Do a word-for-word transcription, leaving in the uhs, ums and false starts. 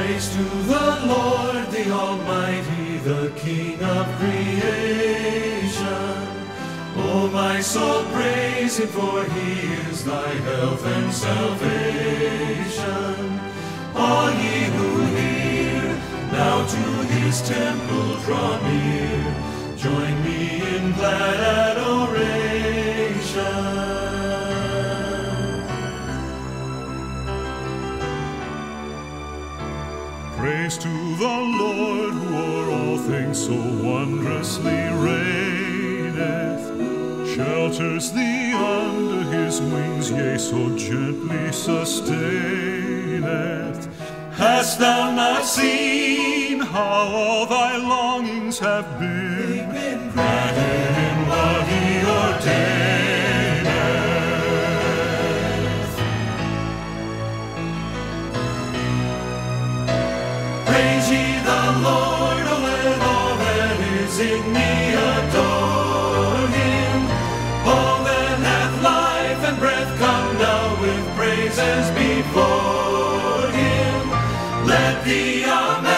Praise to the Lord, the Almighty, the King of creation. O my soul, praise him, for he is thy health and salvation. All ye who hear, now to his temple draw near. Join me in glad adoration. Praise to the Lord, who o'er all things so wondrously reigneth, shelters thee under his wings, yea, so gently sustaineth. Hast thou not seen how all thy longings have been granted in what he ordaineth? Praise ye the Lord, O let all that is in me adore him. All that hath life and breath, come now with praises before him. Let the Amen.